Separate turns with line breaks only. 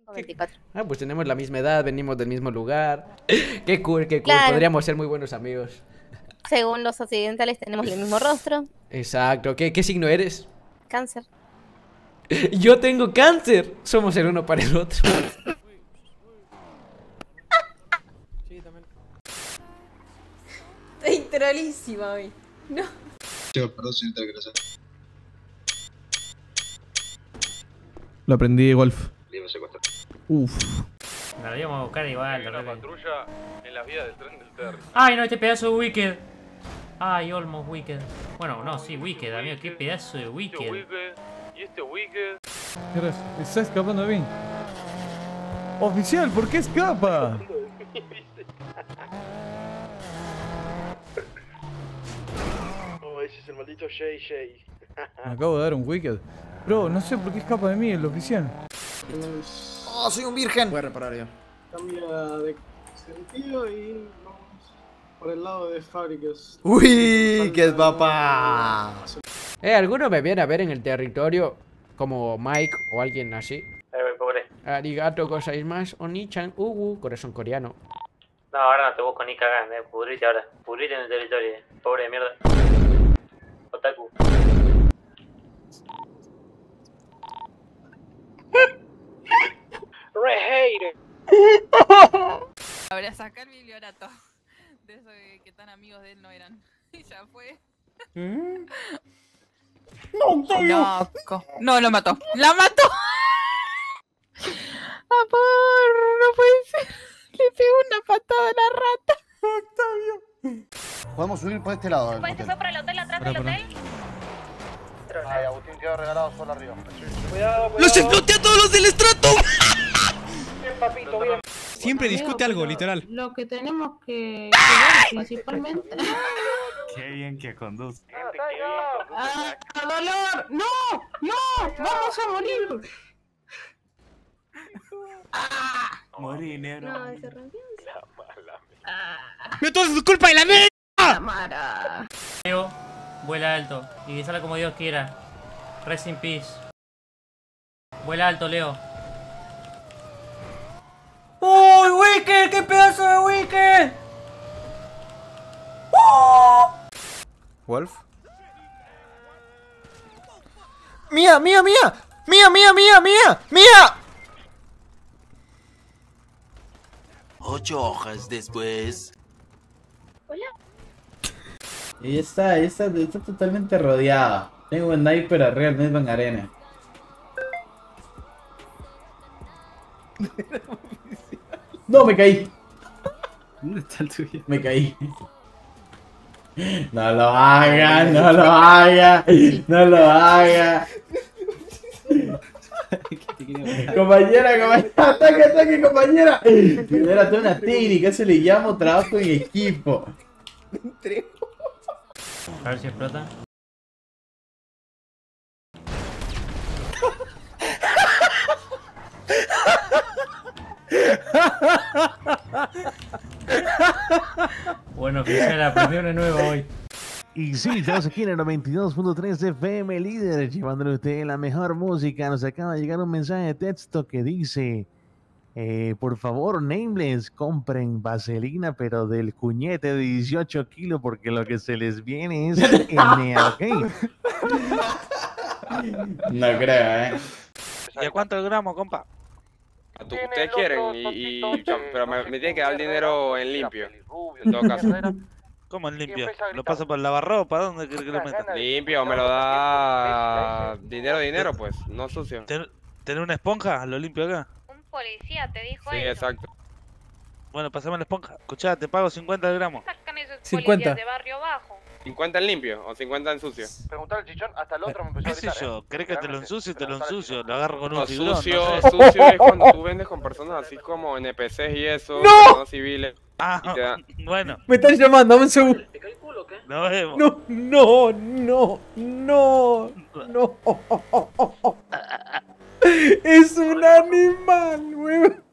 Tengo 24.
Ah, pues tenemos la misma edad, venimos del mismo lugar. Qué cool, qué cool.
Claro.
Podríamos ser muy buenos amigos.
Según los occidentales tenemos el mismo rostro.
Exacto. ¿Qué signo eres?
Cáncer.
Yo tengo cáncer. Somos el uno para el otro.
Estoy trolísima hoy. No.
Perdón, señorita Grasa.
Lo aprendí de golf.
Libro secuestrado.
Uf.
Nos lo íbamos a buscar igual.
Hay una patrulla en las vías del tren del Terry.
Ay, no, este pedazo de Wicked. Ay, almost Wicked. Bueno, no, sí, Wicked, amigo. Qué pedazo de Wicked.
Y este Wicked.
¿Qué es? Está escapando de mí. Oficial, ¿por qué escapa?
Oh, ese es el maldito Jay.
Me acabo de dar un wicked. Bro, no sé por qué escapa de mí el oficial.
¡Oh, soy un virgen!
Voy a reparar yo.
Cambia de sentido y vamos por el lado de fábricas.
¡Wicked, papá!
¿Alguno me viene a ver en el territorio? Como Mike o alguien así.
Pobre.
Arigato gozaimasu, Oni-chan, corazón coreano.
No, ahora no te busco ni cagando, pudrite ahora. Pudrite en el territorio, pobre de mierda. Otaku.
Ahora saca el bibliorato. De eso que tan amigos de él no eran. Y ya fue. Loco. No, lo mató. ¡La mató! Amor, no puede ser. Le pegó una patada a la rata.
Podemos subir por este lado.
¿Puedes fue por el hotel atrás del hotel?
Ay, Agustín quedó regalado solo arriba.
¡Los exploté a todos los del estrato!
Bien, papito, bien.
Siempre discute algo, literal.
Lo que tenemos que ver principalmente.
Qué bien que conduce.
¡Ah, dolor! ¡No! ¡No! ¡Vamos a morir!
Morí, negro.
No, se rompió.
¡No todo es tu culpa de la mierda!
Cámara.
Leo, vuela alto y sale como Dios quiera. Rest in peace. Vuela alto, Leo. ¡Uy, Wicked! ¡Qué pedazo de Wicked!
¿Wolf? ¡Mía, mía, mía! ¡Mía, mía, mía, mía! ¡Mía!
8 hojas después.
Hola.
Y está totalmente rodeada. Tengo un sniper arriba del mismo en arena. No, me caí.
¿Dónde está el tuyo?
Me caí. No lo haga, no lo haga, no lo haga. Compañera, ataque, compañera. Era toda una técnica, eso le llamo trabajo en equipo.
A ver si explota. Bueno, oficial, aprendí una nueva hoy.
Y sí, estamos aquí en el 92.3 FM Líder, llevándole a usted la mejor música. Nos acaba de llegar un mensaje de texto que dice: por favor, Nameless, compren vaselina, pero del cuñete de 18 kilos, porque lo que se les viene es ¿ok?
No creo,
¿Y a cuánto el gramo, compa?
Ustedes quieren, pero me tienen que dar el dinero en limpio. En todo caso.
¿Cómo en limpio? ¿Lo paso por el lavarropa? ¿Dónde querés que lo meta?
Limpio, me lo da dinero, pues, no sucio.
¿Tenés una esponja? ¿Lo limpio acá?
Un policía te dijo
Sí,
eso.
exacto.
Bueno, pasame la esponja. Escuchá, te pago 50 gramos.
Sacan esos
50.
policías de barrio bajo.
50 en limpio o 50 en sucio.
Preguntar al chichón, hasta el otro me empezó
¿Qué
a
sé
gritar.
yo? ¿Querés que te lo ensucie? Te lo ensucio. Lo agarro con un
No,
fibrón.
sucio,
no sé.
sucio es cuando tú vendes con personas así como NPCs y eso,
¡No!
personas civiles.
Ah,
Y te da...
bueno.
Me están llamando, dame un segundo.
Nos vemos.
No. Es un animal, weón.